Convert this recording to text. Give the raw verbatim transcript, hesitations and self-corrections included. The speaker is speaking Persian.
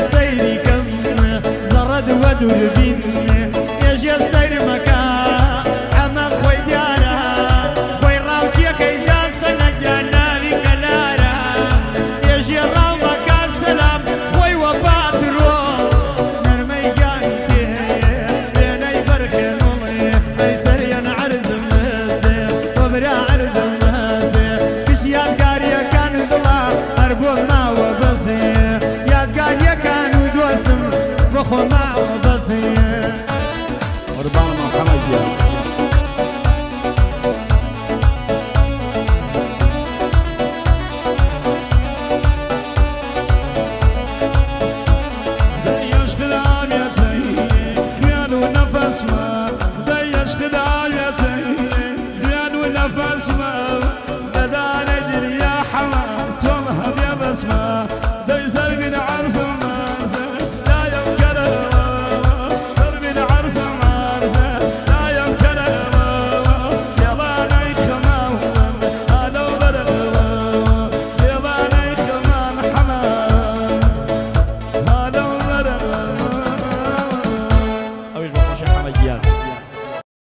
سيري كم زرد ودور بين يجي السير مكان عمق ويديارها خوي راوتي كيجا سنجانا بكلارا يجي الراو مكان سلام خوي وباترو نرمي جانتي بيني برخن ومي ميسر ينعرز مسي وبرا عرز مسي كش يادقاريا كان ضلا أربو ما وبصي يادقاريا كانوا دوسم بخو ما وبصي قربان محمد يا ديش خدام يا تي خيان ونفس ما ديش خدام يا تي خيان ونفس ما بدا ندري يا حمام تومها يا بسمة دي سرقن عرس المنزل لا يمكن سرقن عرس المنزل لا يمكن يا باني خمام هذا وبرد يا باني خمام حمام هذا وبرد أويش بخش محمد يا